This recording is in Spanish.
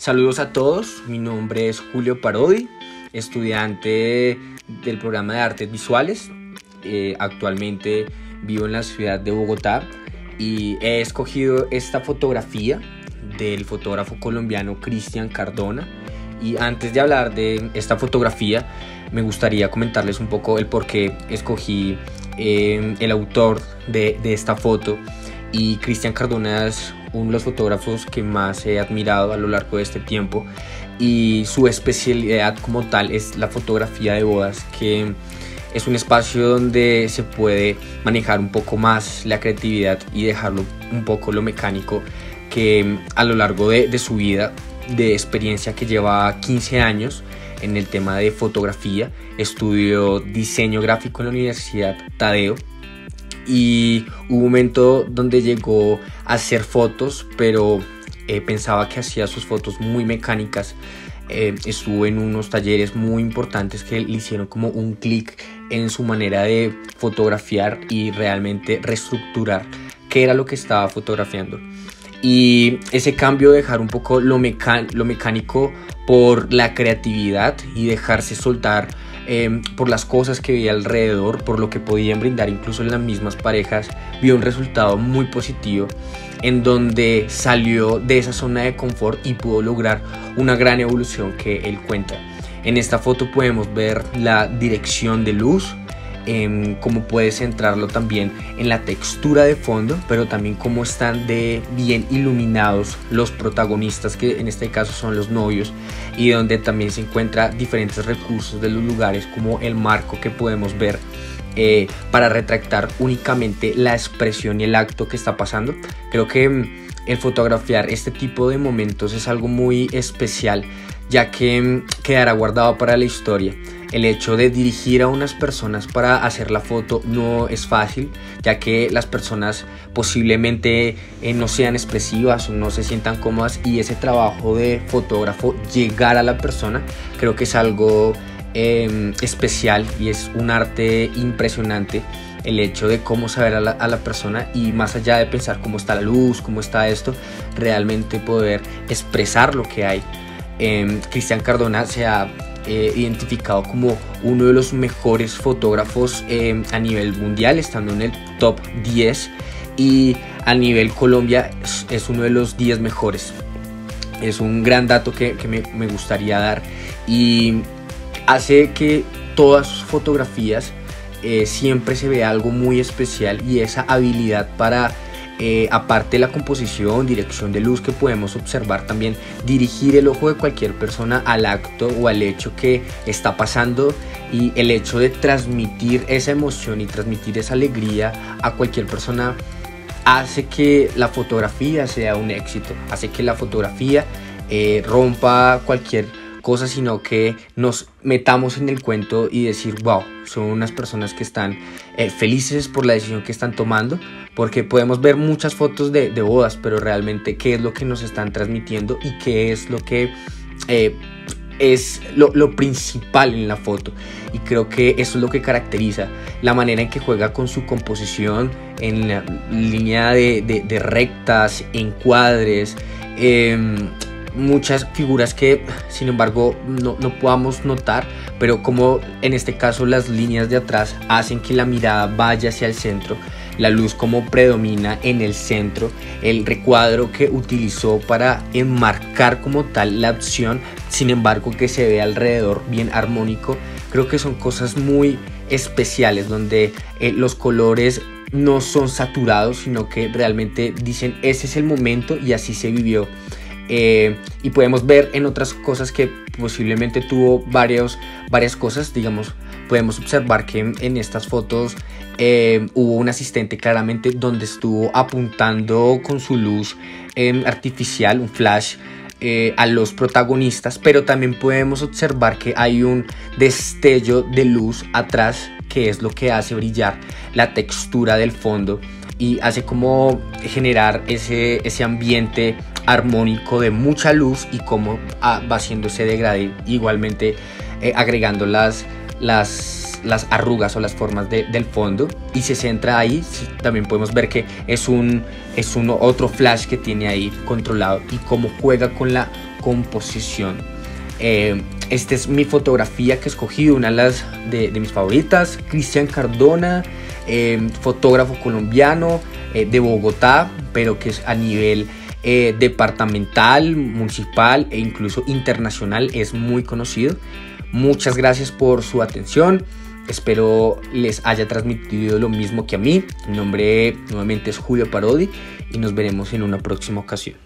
Saludos a todos, mi nombre es Julio Parodi, estudiante del programa de artes visuales. Actualmente vivo en la ciudad de Bogotá y he escogido esta fotografía del fotógrafo colombiano Cristian Cardona. Y antes de hablar de esta fotografía, me gustaría comentarles un poco el por qué escogí el autor de esta foto. Y Cristian Cardona es uno de los fotógrafos que más he admirado a lo largo de este tiempo, y su especialidad como tal es la fotografía de bodas, que es un espacio donde se puede manejar un poco más la creatividad y dejarlo un poco lo mecánico, que a lo largo de su vida de experiencia, que lleva 15 años en el tema de fotografía, estudió diseño gráfico en la Universidad Tadeo. Y hubo un momento donde llegó a hacer fotos, pero pensaba que hacía sus fotos muy mecánicas. Estuvo en unos talleres muy importantes que le hicieron como un clic en su manera de fotografiar y realmente reestructurar qué era lo que estaba fotografiando. Y ese cambio de dejar un poco lo mecánico por la creatividad y dejarse soltar por las cosas que veía alrededor, por lo que podían brindar incluso en las mismas parejas, vio un resultado muy positivo en donde salió de esa zona de confort y pudo lograr una gran evolución que él cuenta. En esta foto podemos ver la dirección de luz, cómo puedes centrarlo también en la textura de fondo, pero también cómo están de bien iluminados los protagonistas, que en este caso son los novios, y donde también se encuentran diferentes recursos de los lugares, como el marco que podemos ver para retratar únicamente la expresión y el acto que está pasando. Creo que el fotografiar este tipo de momentos es algo muy especial, ya que quedará guardado para la historia. El hecho de dirigir a unas personas para hacer la foto no es fácil, ya que las personas posiblemente no sean expresivas o no se sientan cómodas, y ese trabajo de fotógrafo, llegar a la persona, creo que es algo especial y es un arte impresionante. El hecho de cómo saber a la persona, y más allá de pensar cómo está la luz, cómo está esto, realmente poder expresar lo que hay. Cristian Cardona se ha identificado como uno de los mejores fotógrafos a nivel mundial, estando en el top 10, y a nivel Colombia es uno de los 10 mejores. Es un gran dato que me gustaría dar, y hace que todas sus fotografías siempre se vea algo muy especial, y esa habilidad para aparte de la composición, dirección de luz que podemos observar, también dirigir el ojo de cualquier persona al acto o al hecho que está pasando, y el hecho de transmitir esa emoción y transmitir esa alegría a cualquier persona hace que la fotografía sea un éxito, hace que la fotografía rompa cualquier cosa, sino que nos metamos en el cuento y decir, wow, son unas personas que están felices por la decisión que están tomando, porque podemos ver muchas fotos de bodas, pero realmente qué es lo que nos están transmitiendo y qué es lo que es lo principal en la foto. Y creo que eso es lo que caracteriza la manera en que juega con su composición, en la línea de rectas, encuadres, muchas figuras que sin embargo no podamos notar, pero como en este caso las líneas de atrás hacen que la mirada vaya hacia el centro, la luz como predomina en el centro, el recuadro que utilizó para enmarcar como tal la acción, sin embargo que se ve alrededor bien armónico. Creo que son cosas muy especiales, donde los colores no son saturados, sino que realmente dicen ese es el momento y así se vivió. Y podemos ver en otras cosas que posiblemente tuvo varias cosas. Digamos, podemos observar que en estas fotos hubo un asistente claramente donde estuvo apuntando con su luz artificial, un flash, a los protagonistas, pero también podemos observar que hay un destello de luz atrás, que es lo que hace brillar la textura del fondo y hace como generar ese ambiente armónico de mucha luz, y cómo va haciendo ese degradé, igualmente agregando las arrugas o las formas del fondo, y se centra ahí. También podemos ver que es otro flash que tiene ahí controlado, y cómo juega con composición. Esta es mi fotografía que he escogido, una de mis favoritas, Cristian Cardona, fotógrafo colombiano de Bogotá, pero que es a nivel departamental, municipal e incluso internacional, es muy conocido. Muchas gracias por su atención. Espero les haya transmitido lo mismo que a mí. Mi nombre nuevamente es Julio Parodi y nos veremos en una próxima ocasión.